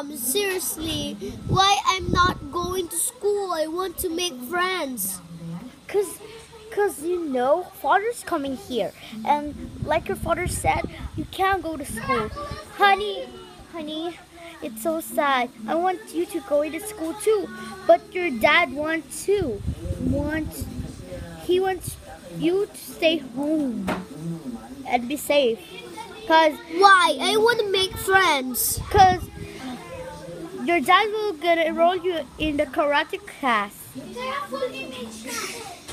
Mom, seriously, why I'm not going to school? I want to make friends. Cause father's coming here, and like your father said, you can't go to school. Honey, it's so sad. I want you to go to school too, but your dad wants to. Wants he wants you to stay home and be safe. Why? I want to make friends. Cause your dad will gonna enroll you in the karate class.